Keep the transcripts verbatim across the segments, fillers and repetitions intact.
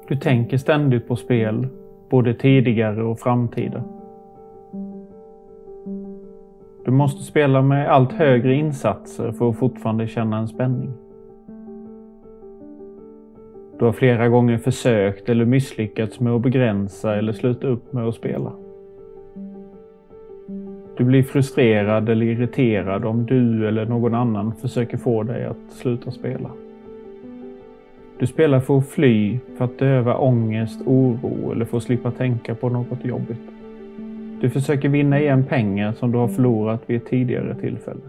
Du tänker ständigt på spel, både tidigare och framtida. Du måste spela med allt högre insatser för att fortfarande känna en spänning. Du har flera gånger försökt eller misslyckats med att begränsa eller sluta upp med att spela. Du blir frustrerad eller irriterad om du eller någon annan försöker få dig att sluta spela. Du spelar för att fly, för att döva ångest, oro eller för att slippa tänka på något jobbigt. Du försöker vinna igen pengar som du har förlorat vid ett tidigare tillfälle.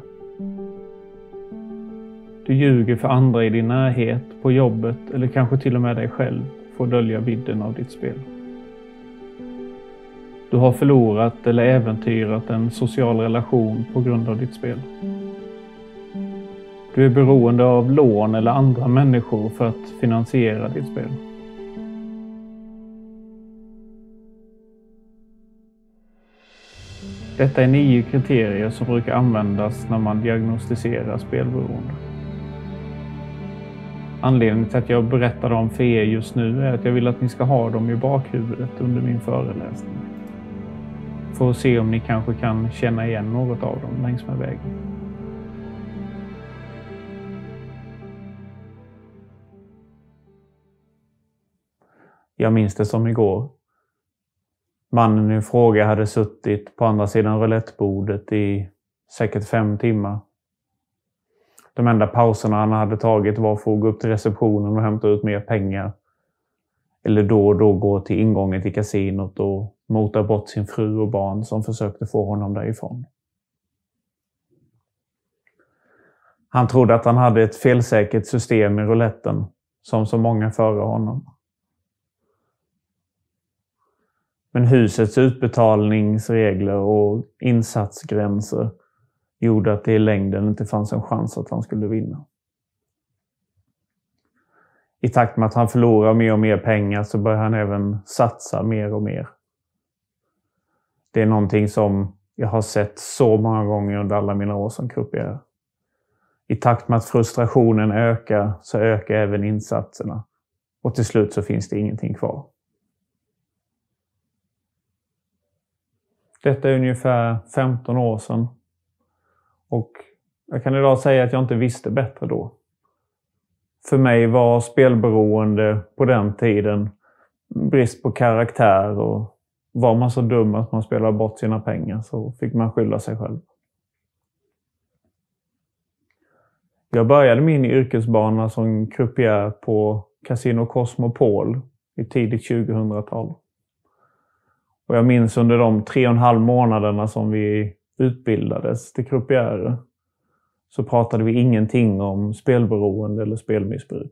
Du ljuger för andra i din närhet, på jobbet eller kanske till och med dig själv för att dölja vidden av ditt spel. Du har förlorat eller äventyrat en social relation på grund av ditt spel. Du är beroende av lån eller andra människor för att finansiera ditt spel. Detta är nio kriterier som brukar användas när man diagnostiserar spelberoende. Anledningen till att jag berättar dem för er just nu är att jag vill att ni ska ha dem i bakhuvudet under min föreläsning. För att se om ni kanske kan känna igen något av dem längs med vägen. Jag minns det som igår. Mannen i fråga hade suttit på andra sidan roulettebordet i säkert fem timmar. De enda pauserna han hade tagit var för att gå upp till receptionen och hämta ut mer pengar. Eller då och då gå till ingången till kasinot och mota bort sin fru och barn som försökte få honom därifrån. Han trodde att han hade ett felsäkert system i rouletten, som så många före honom. Men husets utbetalningsregler och insatsgränser gjorde att det i längden inte fanns en chans att han skulle vinna. I takt med att han förlorar mer och mer pengar så börjar han även satsa mer och mer. Det är någonting som jag har sett så många gånger under alla mina år som croupier. I takt med att frustrationen ökar så ökar även insatserna. Och till slut så finns det ingenting kvar. Detta är ungefär femton år sedan. Och jag kan idag säga att jag inte visste bättre då. För mig var spelberoende på den tiden brist på karaktär, och var man så dum att man spelade bort sina pengar så fick man skylla sig själv. Jag började min yrkesbana som croupier på Casino Cosmopol i tidigt tjugohundratal. Och jag minns under de tre och en halv månaderna som vi utbildades till croupierer så pratade vi ingenting om spelberoende eller spelmissbruk.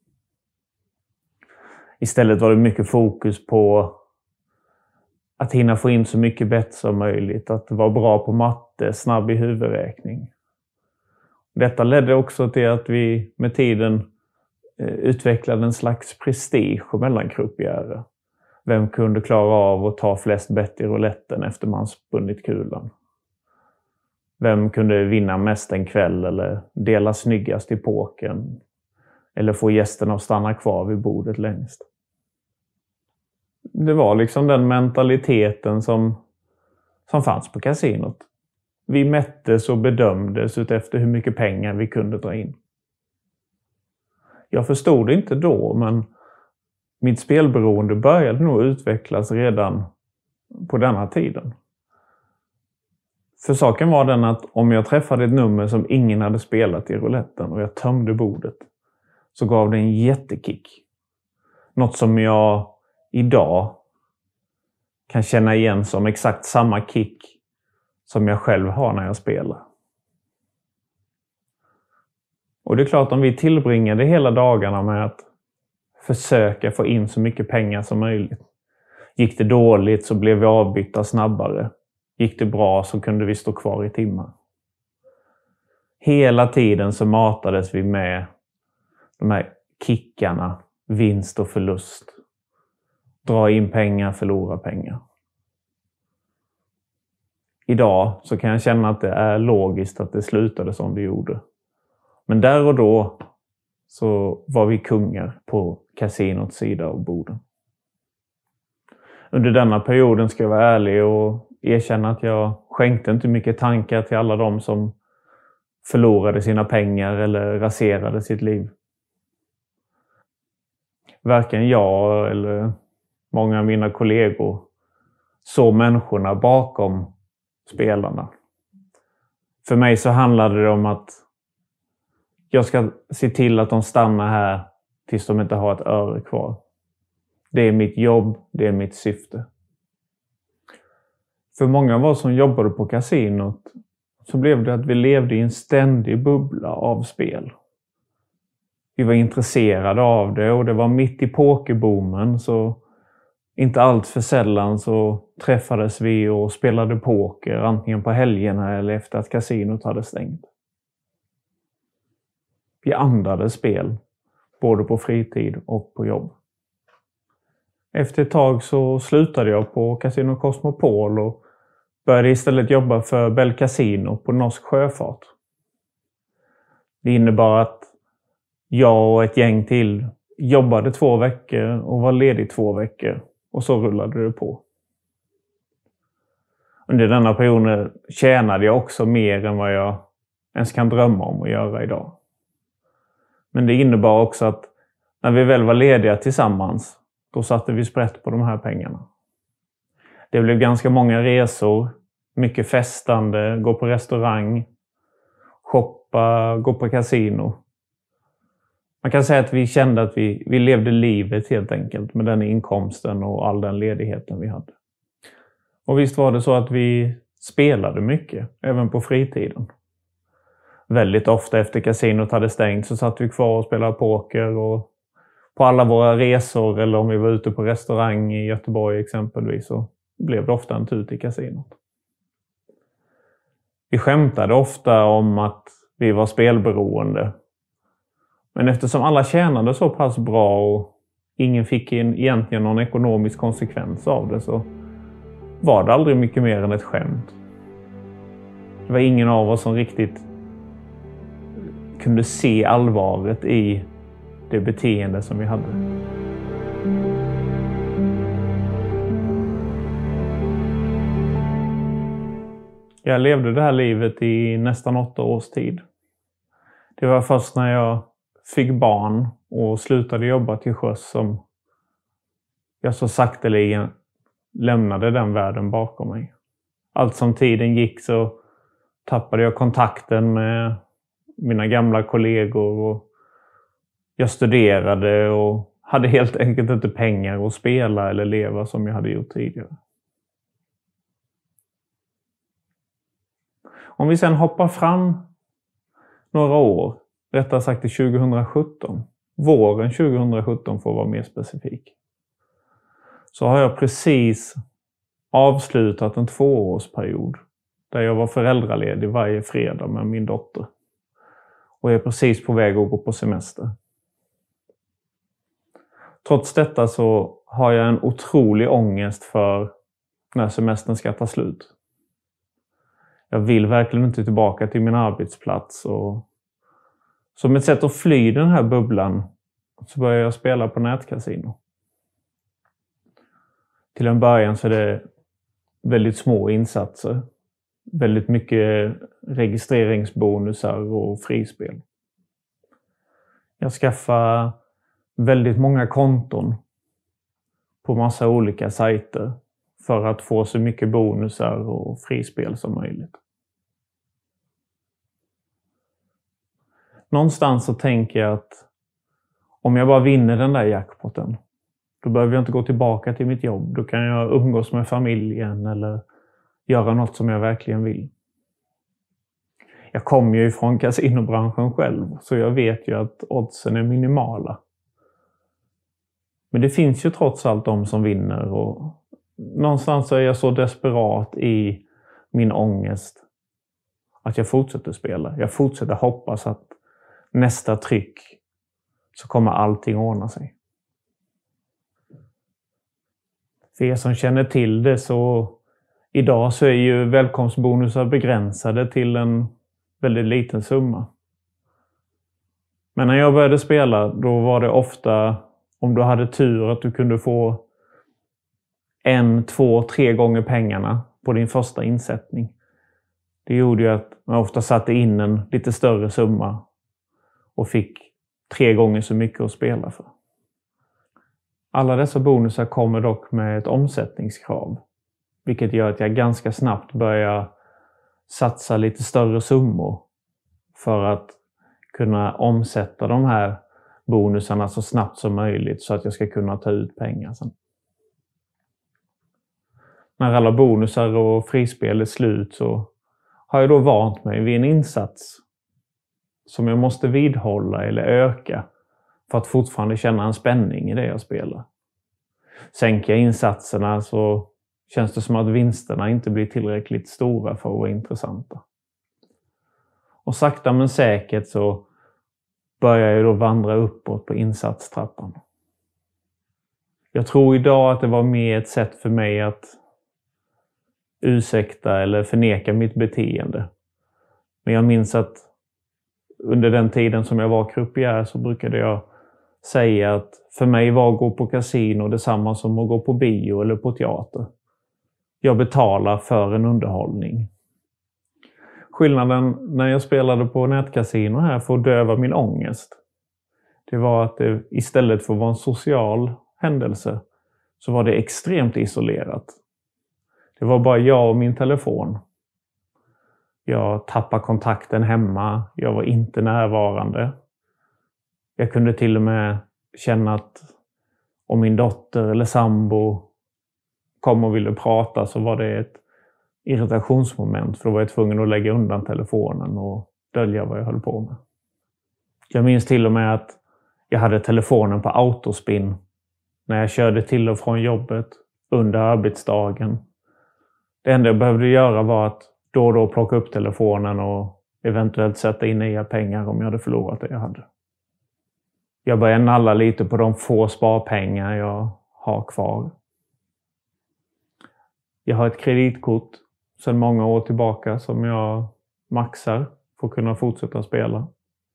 Istället var det mycket fokus på att hinna få in så mycket bett som möjligt, att vara bra på matte, snabb i huvudräkning. Detta ledde också till att vi med tiden utvecklade en slags prestige mellan croupierer. Vem kunde klara av att ta flest bett i rouletten efter man spunnit kulan? Vem kunde vinna mest en kväll eller dela snyggast i pokern? Eller få gästerna att stanna kvar vid bordet längst? Det var liksom den mentaliteten som, som fanns på kasinot. Vi mättes och bedömdes utefter hur mycket pengar vi kunde dra in. Jag förstod det inte då, men mitt spelberoende började nog utvecklas redan på denna tiden. För saken var den att om jag träffade ett nummer som ingen hade spelat i rouletten och jag tömde bordet, så gav det en jättekick. Något som jag idag kan känna igen som exakt samma kick som jag själv har när jag spelar. Och det är klart, om vi tillbringade hela dagarna med att försöka få in så mycket pengar som möjligt. Gick det dåligt så blev vi avbytta snabbare. Gick det bra så kunde vi stå kvar i timmar. Hela tiden så matades vi med de här kickarna, vinst och förlust. Dra in pengar, förlora pengar. Idag så kan jag känna att det är logiskt att det slutade som det gjorde. Men där och då så var vi kungar på kasinots sida av borden. Under denna perioden ska jag vara ärlig och erkänna att jag skänkte inte mycket tankar till alla de som förlorade sina pengar eller raserade sitt liv. Varken jag eller många av mina kollegor såg människorna bakom spelarna. För mig så handlade det om att jag ska se till att de stannar här tills de inte har ett öre kvar. Det är mitt jobb, det är mitt syfte. För många av oss som jobbade på kasinot så blev det att vi levde i en ständig bubbla av spel. Vi var intresserade av det och det var mitt i pokerboomen, så inte allt för sällan så träffades vi och spelade poker antingen på helgerna eller efter att kasinot hade stängt. Vi andades spel både på fritid och på jobb. Efter ett tag så slutade jag på Casino Cosmopol och började istället jobba för Bell Casino på Norsk Sjöfart. Det innebar att jag och ett gäng till jobbade två veckor och var ledig två veckor. Och så rullade det på. Under denna perioden tjänade jag också mer än vad jag ens kan drömma om att göra idag. Men det innebar också att när vi väl var lediga tillsammans, då satte vi sprätt på de här pengarna. Det blev ganska många resor, mycket festande, gå på restaurang, shoppa, gå på kasino. Man kan säga att vi kände att vi, vi levde livet helt enkelt med den inkomsten och all den ledigheten vi hade. Och visst var det så att vi spelade mycket, även på fritiden. Väldigt ofta efter kasinot hade stängt så satt vi kvar och spelade poker, och på alla våra resor eller om vi var ute på restaurang i Göteborg exempelvis så blev det ofta en tur till kasinot. Vi skämtade ofta om att vi var spelberoende. Men eftersom alla tjänade så pass bra och ingen fick in egentligen någon ekonomisk konsekvens av det, så var det aldrig mycket mer än ett skämt. Det var ingen av oss som riktigt kunde se allvaret i det beteende som vi hade. Jag levde det här livet i nästan åtta års tid. Det var först när jag fick barn och slutade jobba till sjöss som jag så sakteligen lämnade den världen bakom mig. Allt som tiden gick så tappade jag kontakten med mina gamla kollegor och jag studerade och hade helt enkelt inte pengar att spela eller leva som jag hade gjort tidigare. Om vi sedan hoppar fram några år, rättare sagt till tjugohundrasjutton, våren tjugohundrasjutton för att vara mer specifik, så har jag precis avslutat en tvåårsperiod där jag var föräldraledig varje fredag med min dotter. Och jag är precis på väg att gå på semester. Trots detta så har jag en otrolig ångest för när semestern ska ta slut. Jag vill verkligen inte tillbaka till min arbetsplats, och som ett sätt att fly den här bubblan så börjar jag spela på nätkasino. Till en början så är det väldigt små insatser. Väldigt mycket registreringsbonusar och frispel. Jag skaffar väldigt många konton på massa olika sajter för att få så mycket bonusar och frispel som möjligt. Någonstans så tänker jag att om jag bara vinner den där jackpotten, då behöver jag inte gå tillbaka till mitt jobb. Då kan jag umgås med familjen eller göra något som jag verkligen vill. Jag kommer ju ifrån kasinobranschen själv, så jag vet ju att oddsen är minimala. Men det finns ju trots allt de som vinner, och någonstans är jag så desperat i min ångest att jag fortsätter spela. Jag fortsätter hoppas att nästa tryck så kommer allting ordna sig. För er som känner till det, så idag så är ju välkomstbonusar begränsade till en väldigt liten summa. Men när jag började spela, då var det ofta, om du hade tur, att du kunde få en, två, tre gånger pengarna på din första insättning. Det gjorde ju att man ofta satte in en lite större summa och fick tre gånger så mycket att spela för. Alla dessa bonusar kommer dock med ett omsättningskrav, vilket gör att jag ganska snabbt börjar satsa lite större summor för att kunna omsätta de här bonusarna så snabbt som möjligt så att jag ska kunna ta ut pengar sen. När alla bonusar och frispel är slut så har jag då vant mig vid en insats som jag måste vidhålla eller öka för att fortfarande känna en spänning i det jag spelar. Sänker jag insatserna så känns det som att vinsterna inte blir tillräckligt stora för att vara intressanta. Och sakta men säkert så börjar jag då vandra uppåt på insatstrappan. Jag tror idag att det var mer ett sätt för mig att ursäkta eller förneka mitt beteende. Men jag minns att under den tiden som jag var croupier så brukade jag säga att för mig var att gå på kasino detsamma som att gå på bio eller på teater. Jag betalar för en underhållning. Skillnaden när jag spelade på nätkasino här för att döva min ångest, det var att det istället för att vara en social händelse så var det extremt isolerat. Det var bara jag och min telefon. Jag tappade kontakten hemma. Jag var inte närvarande. Jag kunde till och med känna att om min dotter eller sambo kom och ville prata så var det ett irritationsmoment. För då var jag tvungen att lägga undan telefonen och dölja vad jag höll på med. Jag minns till och med att jag hade telefonen på autospin när jag körde till och från jobbet under arbetsdagen. Det enda jag behövde göra var att då och då plocka upp telefonen och eventuellt sätta in nya pengar om jag hade förlorat det jag hade. Jag började nalla lite på de få sparpengar jag har kvar. Jag har ett kreditkort sedan många år tillbaka som jag maxar för att kunna fortsätta spela.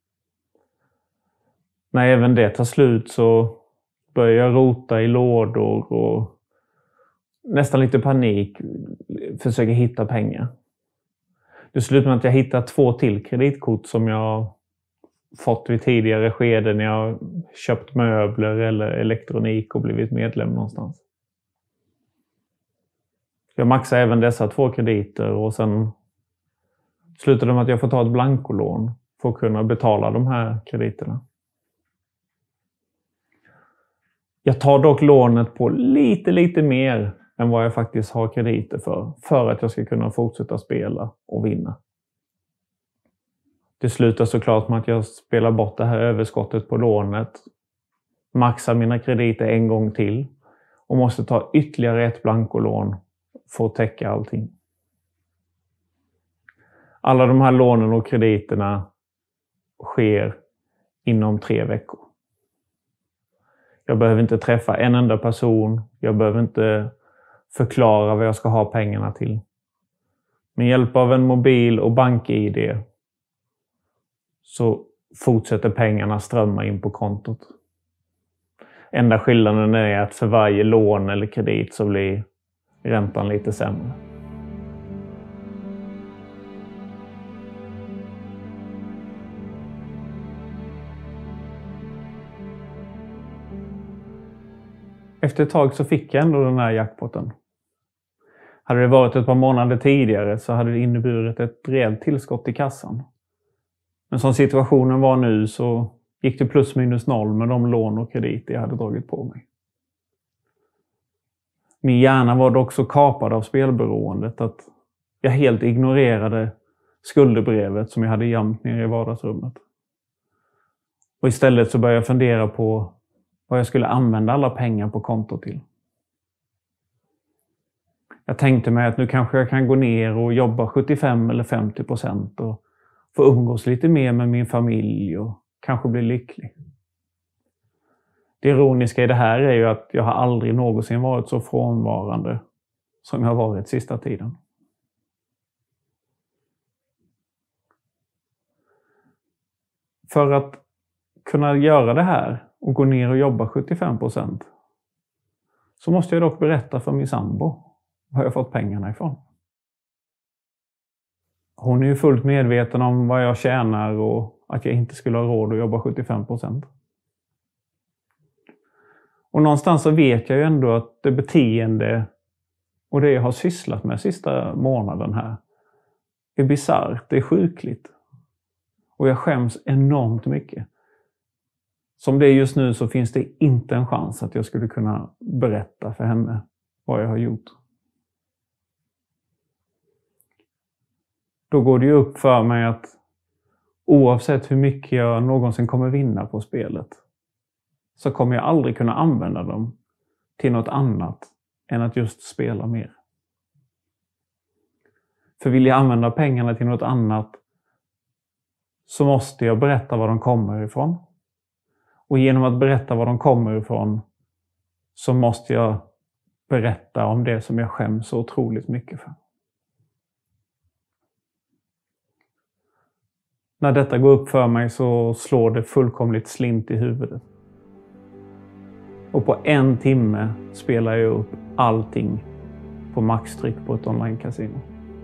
När även det tar slut så börjar jag rota i lådor och nästan lite panik försöker hitta pengar. Det slutar med att jag hittar två till kreditkort som jag fått vid tidigare skeden när jag köpt möbler eller elektronik och blivit medlem någonstans. Jag maxar även dessa två krediter och sen slutar det med att jag får ta ett blankolån för att kunna betala de här krediterna. Jag tar dock lånet på lite, lite mer än vad jag faktiskt har krediter för. För att jag ska kunna fortsätta spela och vinna. Det slutar såklart med att jag spelar bort det här överskottet på lånet. Maxar mina krediter en gång till. Och måste ta ytterligare ett blankolån för att täcka allting. Alla de här lånen och krediterna sker inom tre veckor. Jag behöver inte träffa en enda person. Jag behöver inte förklara vad jag ska ha pengarna till. Med hjälp av en mobil och bank-I D så fortsätter pengarna strömma in på kontot. Enda skillnaden är att för varje lån eller kredit så blir räntan lite sämre. Efter ett tag så fick jag ändå den här jackpotten. Hade det varit ett par månader tidigare så hade det inneburit ett rejält tillskott i kassan. Men som situationen var nu så gick det plus minus noll med de lån och krediter jag hade dragit på mig. Min hjärna var dock så kapad av spelberoendet att jag helt ignorerade skuldebrevet som jag hade gömt ner i vardagsrummet. Och istället så började jag fundera på vad jag skulle använda alla pengar på kontot till. Jag tänkte mig att nu kanske jag kan gå ner och jobba sjuttiofem eller femtio procent och få umgås lite mer med min familj och kanske bli lycklig. Det ironiska i det här är ju att jag har aldrig någonsin varit så frånvarande som jag har varit sista tiden. För att kunna göra det här och gå ner och jobba sjuttiofem procent så måste jag dock berätta för min sambo var jag fått pengarna ifrån. Hon är ju fullt medveten om vad jag tjänar och att jag inte skulle ha råd att jobba sjuttiofem procent. Och någonstans så vet jag ju ändå att det beteende och det jag har sysslat med sista månaden här är bisarrt, det är sjukligt. Och jag skäms enormt mycket. Som det är just nu så finns det inte en chans att jag skulle kunna berätta för henne vad jag har gjort. Då går det ju upp för mig att oavsett hur mycket jag någonsin kommer vinna på spelet så kommer jag aldrig kunna använda dem till något annat än att just spela mer. För vill jag använda pengarna till något annat så måste jag berätta var de kommer ifrån. Och genom att berätta var de kommer ifrån så måste jag berätta om det som jag skäms så otroligt mycket för. När detta går upp för mig så slår det fullkomligt slint i huvudet. Och på en timme spelar jag upp allting på maxtryck på ett online-casino.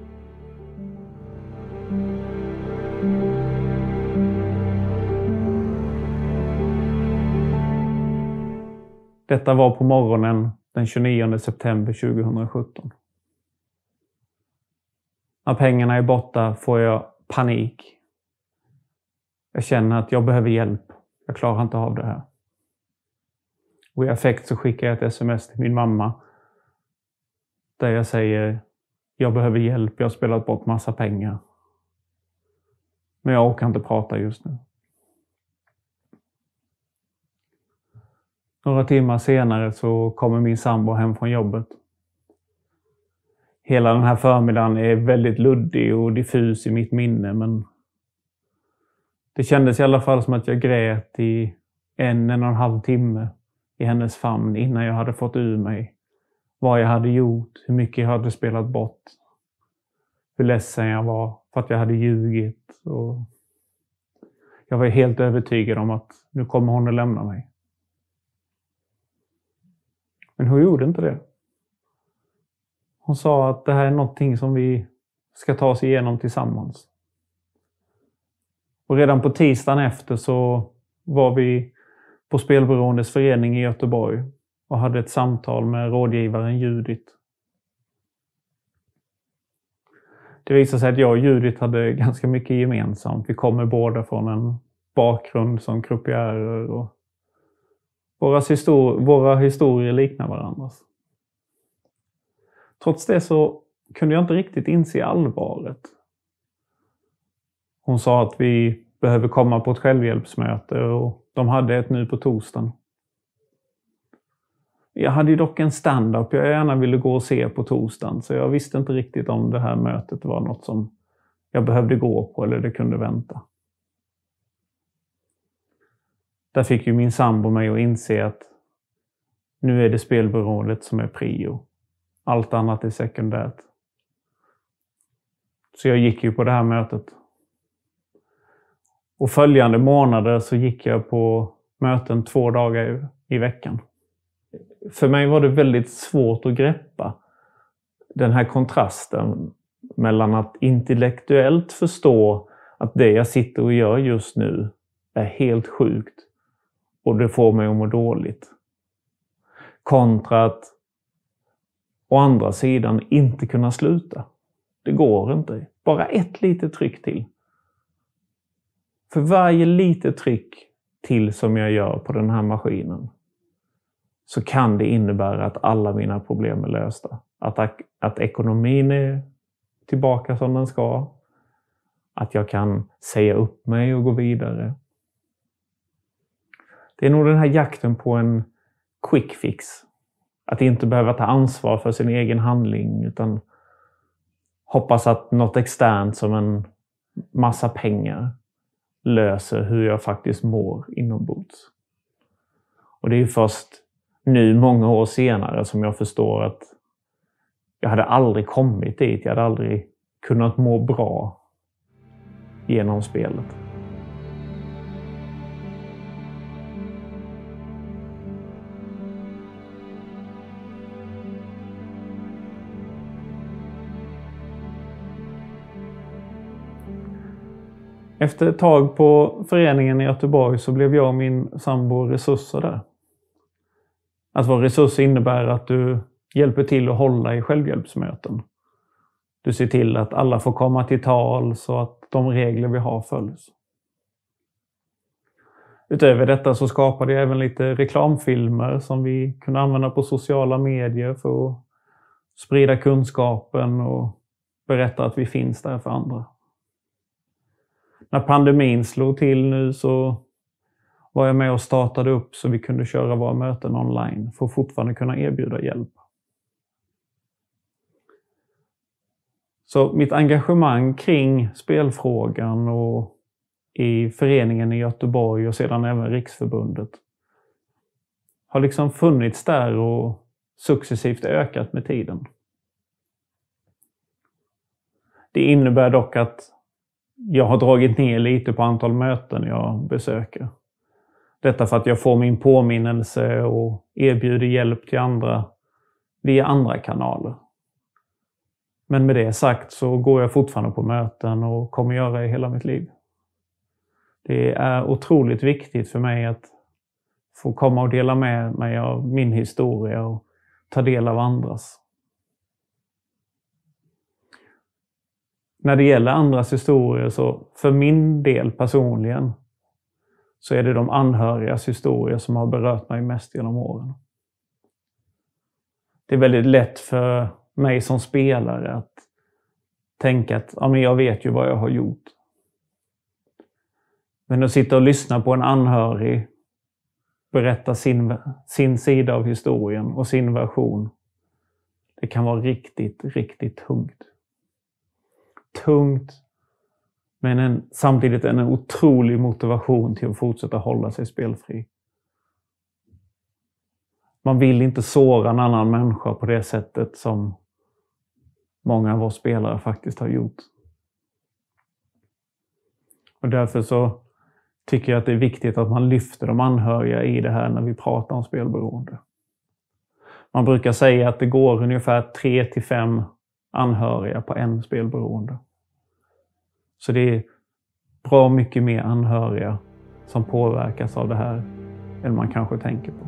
Detta var på morgonen den tjugonionde september tjugohundrasjutton. När pengarna är borta får jag panik. Jag känner att jag behöver hjälp. Jag klarar inte av det här. Och i affekt så skickar jag ett sms till min mamma. Där jag säger, jag behöver hjälp, jag har spelat bort massa pengar. Men jag orkar inte prata just nu. Några timmar senare så kommer min sambo hem från jobbet. Hela den här förmiddagen är väldigt luddig och diffus i mitt minne, men det kändes i alla fall som att jag grät i en, en och en halv timme i hennes famn innan jag hade fått ur mig vad jag hade gjort, hur mycket jag hade spelat bort, hur ledsen jag var för att jag hade ljugit. Och jag var helt övertygad om att nu kommer hon att lämna mig. Men hon gjorde inte det. Hon sa att det här är någonting som vi ska ta oss igenom tillsammans. Och redan på tisdagen efter så var vi på Spelberoendes förening i Göteborg och hade ett samtal med rådgivaren Judith. Det visade sig att jag och Judith hade ganska mycket gemensamt. Vi kommer båda från en bakgrund som croupiérer och våra, histori- våra historier liknar varandras. Trots det så kunde jag inte riktigt inse allvaret. Hon sa att vi behöver komma på ett självhjälpsmöte och de hade ett nu på torsdagen. Jag hade ju dock en stand-up jag gärna ville gå och se på torsdagen, så jag visste inte riktigt om det här mötet var något som jag behövde gå på eller det kunde vänta. Där fick ju min sambo mig att inse att nu är det spelberoendet som är prio. Allt annat är sekundärt. Så jag gick ju på det här mötet. Och följande månader så gick jag på möten två dagar i veckan. För mig var det väldigt svårt att greppa den här kontrasten mellan att intellektuellt förstå att det jag sitter och gör just nu är helt sjukt och det får mig att må dåligt. Kontra att å andra sidan inte kunna sluta. Det går inte. Bara ett litet tryck till. För varje litet tryck till som jag gör på den här maskinen så kan det innebära att alla mina problem är lösta. Att, att ekonomin är tillbaka som den ska. Att jag kan säga upp mig och gå vidare. Det är nog den här jakten på en quick fix. Att inte behöva ta ansvar för sin egen handling utan hoppas att något externt som en massa pengar löser hur jag faktiskt mår inombords. Och det är ju först nu många år senare som jag förstår att jag hade aldrig kommit dit. Jag hade aldrig kunnat må bra genom spelet. Efter ett tag på föreningen i Göteborg så blev jag och min sambo resurser där. Att vara resurs innebär att du hjälper till att hålla i självhjälpsmöten. Du ser till att alla får komma till tal så att de regler vi har följs. Utöver detta så skapade jag även lite reklamfilmer som vi kunde använda på sociala medier för att sprida kunskapen och berätta att vi finns där för andra. När pandemin slog till nu så var jag med och startade upp så vi kunde köra våra möten online för att fortfarande kunna erbjuda hjälp. Så mitt engagemang kring spelfrågan och i föreningen i Göteborg och sedan även Riksförbundet har liksom funnits där och successivt ökat med tiden. Det innebär dock att jag har dragit ner lite på antal möten jag besöker. Detta för att jag får min påminnelse och erbjuder hjälp till andra via andra kanaler. Men med det sagt så går jag fortfarande på möten och kommer göra det hela mitt liv. Det är otroligt viktigt för mig att få komma och dela med mig av min historia och ta del av andras. När det gäller andras historier så för min del personligen så är det de anhörigas historier som har berört mig mest genom åren. Det är väldigt lätt för mig som spelare att tänka att ja, men jag vet ju vad jag har gjort. Men att sitta och lyssna på en anhörig berätta sin, sin sida av historien och sin version, det kan vara riktigt, riktigt tungt. Tungt, men en, samtidigt en otrolig motivation till att fortsätta hålla sig spelfri. Man vill inte såra en annan människa på det sättet som många av oss spelare faktiskt har gjort. Och därför så tycker jag att det är viktigt att man lyfter de anhöriga i det här när vi pratar om spelberoende. Man brukar säga att det går ungefär tre till fem anhöriga på en spelberoende. Så det är bra mycket mer anhöriga som påverkas av det här än man kanske tänker på.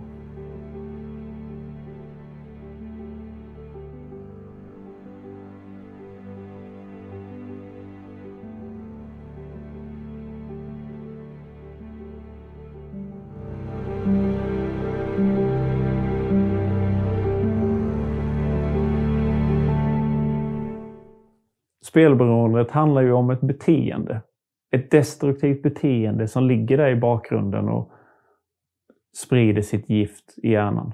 Spelberoendet handlar ju om ett beteende. Ett destruktivt beteende som ligger där i bakgrunden och sprider sitt gift i hjärnan.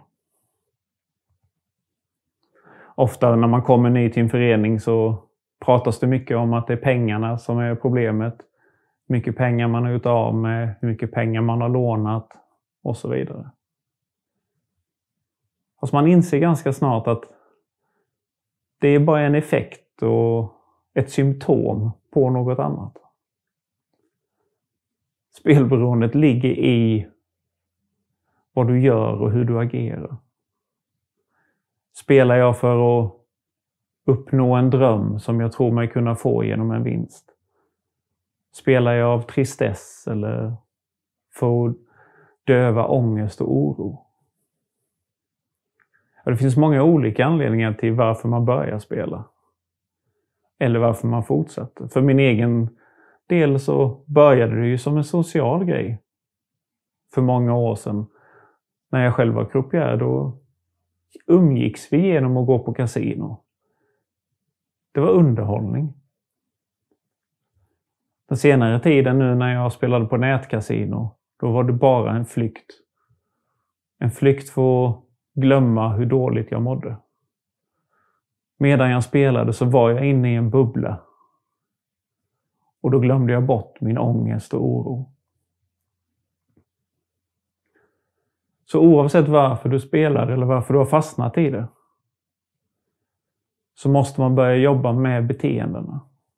Ofta när man kommer ny till en förening så pratas det mycket om att det är pengarna som är problemet. Hur mycket pengar man har gjort av med, hur mycket pengar man har lånat och så vidare. Fast man inser ganska snart att det är bara en effekt och ett symptom på något annat. Spelberoendet ligger i vad du gör och hur du agerar. Spelar jag för att uppnå en dröm som jag tror mig kunna få genom en vinst? Spelar jag av tristess eller för att döva ångest och oro? Och det finns många olika anledningar till varför man börjar spela. Eller varför man fortsätter. För min egen del så började det ju som en social grej. För många år sedan. När jag själv var croupier då umgicks vi genom att gå på kasino. Det var underhållning. Den senare tiden nu när jag spelade på nätkasino, då var det bara en flykt. En flykt för att glömma hur dåligt jag mådde. Medan jag spelade så var jag inne i en bubbla. Och då glömde jag bort min ångest och oro. Så oavsett varför du spelar eller varför du har fastnat i det, så måste man börja jobba med beteendena.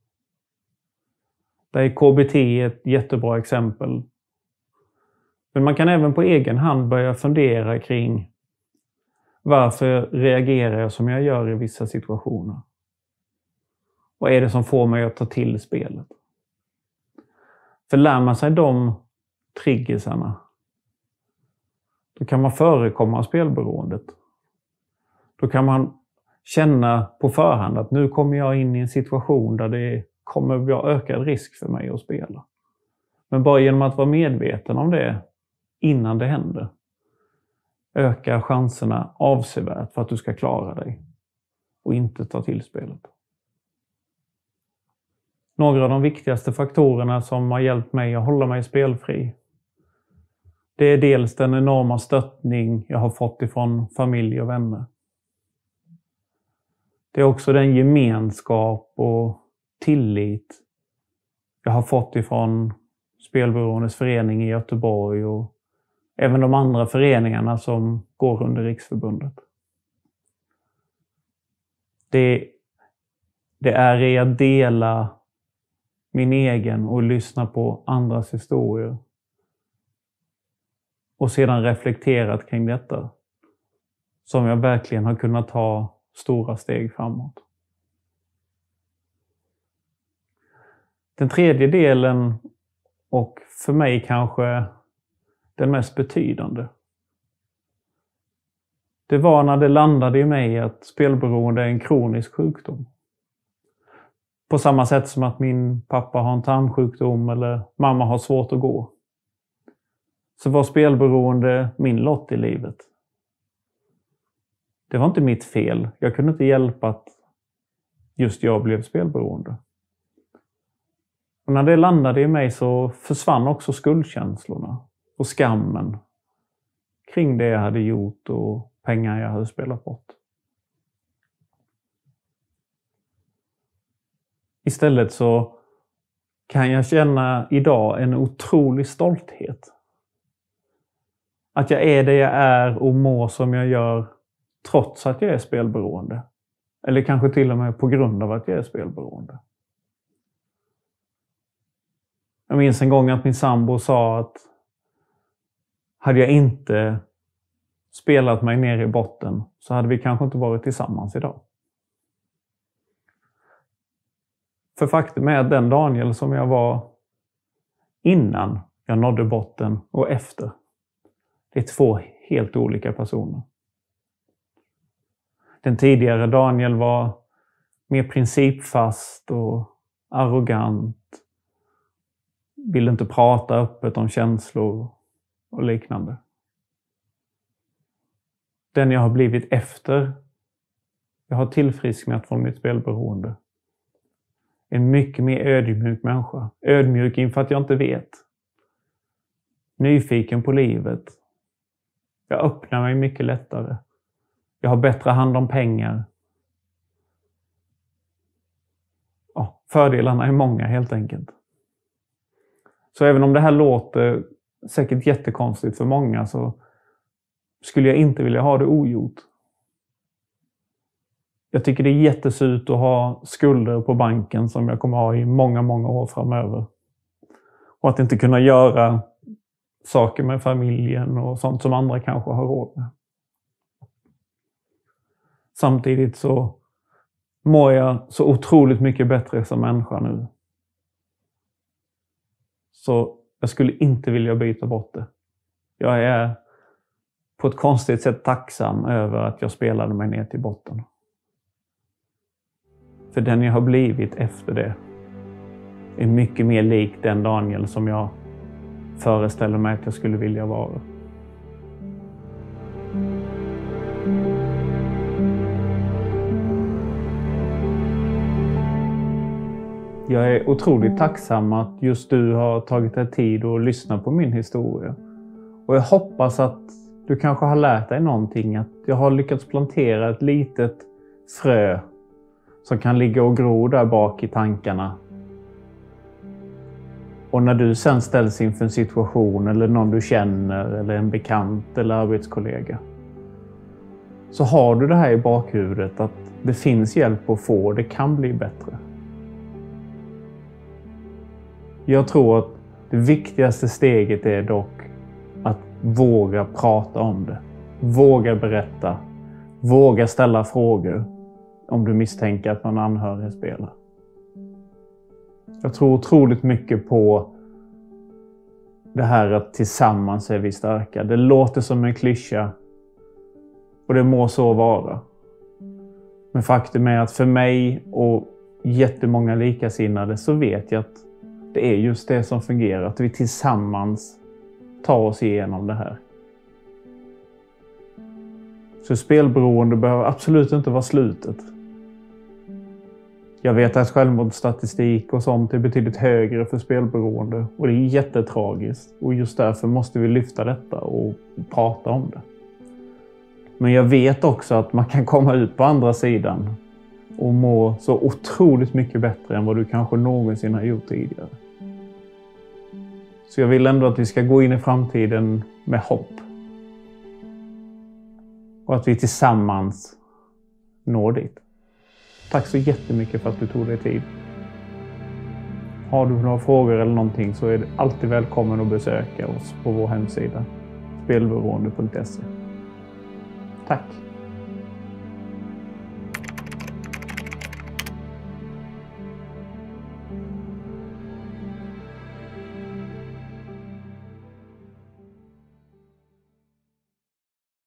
Där är K B T ett jättebra exempel. Men man kan även på egen hand börja fundera kring varför reagerar jag som jag gör i vissa situationer? Vad är det som får mig att ta till spelet? För lär man sig de triggersarna, då kan man förekomma spelberoendet. Då kan man känna på förhand att nu kommer jag in i en situation där det kommer vara ökad risk för mig att spela. Men bara genom att vara medveten om det innan det händer ökar chanserna avsevärt för att du ska klara dig och inte ta till spelet. Några av de viktigaste faktorerna som har hjälpt mig att hålla mig spelfri, det är dels den enorma stöttning jag har fått ifrån familj och vänner. Det är också den gemenskap och tillit jag har fått ifrån Spelberoendes förening i Göteborg och även de andra föreningarna som går under Riksförbundet. Det, det är i att dela min egen och lyssna på andras historier och sedan reflekterat kring detta som jag verkligen har kunnat ta stora steg framåt. Den tredje delen, och för mig kanske den mest betydande, det var när det landade i mig att spelberoende är en kronisk sjukdom. På samma sätt som att min pappa har en tarmsjukdom eller mamma har svårt att gå, så var spelberoende min lott i livet. Det var inte mitt fel. Jag kunde inte hjälpa att just jag blev spelberoende. Och när det landade i mig så försvann också skuldkänslorna och skammen kring det jag hade gjort och pengar jag hade spelat bort. Istället så kan jag känna idag en otrolig stolthet. Att jag är det jag är och mår som jag gör trots att jag är spelberoende. Eller kanske till och med på grund av att jag är spelberoende. Jag minns en gång att min sambo sa att hade jag inte spelat mig ner i botten så hade vi kanske inte varit tillsammans idag. För faktum är att den Daniel som jag var innan jag nådde botten och efter, det är två helt olika personer. Den tidigare Daniel var mer principfast och arrogant. Ville inte prata öppet om känslor och liknande. Den jag har blivit efter, jag har tillfrisknat från mitt spelberoende. En mycket mer ödmjuk människa. Ödmjuk inför att jag inte vet. Nyfiken på livet. Jag öppnar mig mycket lättare. Jag har bättre hand om pengar. Ja, fördelarna är många helt enkelt. Så även om det här låter säkert jättekonstigt för många så skulle jag inte vilja ha det ogjort. Jag tycker det är jättesurt att ha skulder på banken som jag kommer ha i många, många år framöver. Och att inte kunna göra saker med familjen och sånt som andra kanske har råd med. Samtidigt så mår jag så otroligt mycket bättre som människa nu. Så jag skulle inte vilja byta bort det. Jag är på ett konstigt sätt tacksam över att jag spelade mig ner till botten. För den jag har blivit efter det är mycket mer lik den Daniel som jag föreställer mig att jag skulle vilja vara. Jag är otroligt tacksam att just du har tagit dig tid att lyssna på min historia. Och jag hoppas att du kanske har lärt dig någonting. Att jag har lyckats plantera ett litet frö som kan ligga och gro där bak i tankarna. Och när du sen ställs inför en situation eller någon du känner eller en bekant eller arbetskollega, så har du det här i bakhuvudet att det finns hjälp att få, det kan bli bättre. Jag tror att det viktigaste steget är dock att våga prata om det. Våga berätta. Våga ställa frågor om du misstänker att någon anhörig spelar. Jag tror otroligt mycket på det här att tillsammans är vi starka. Det låter som en klyscha och det må så vara. Men faktum är att för mig och jättemånga likasinnade så vet jag att det är just det som fungerar. Att vi tillsammans tar oss igenom det här. Så spelberoende behöver absolut inte vara slutet. Jag vet att självmordsstatistik och sånt är betydligt högre för spelberoende. Och det är jättetragiskt. Och just därför måste vi lyfta detta och prata om det. Men jag vet också att man kan komma ut på andra sidan och må så otroligt mycket bättre än vad du kanske någonsin har gjort tidigare. Så jag vill ändå att vi ska gå in i framtiden med hopp. Och att vi tillsammans når dit. Tack så jättemycket för att du tog dig tid. Har du några frågor eller någonting så är du alltid välkommen att besöka oss på vår hemsida spelberoende punkt se. Tack!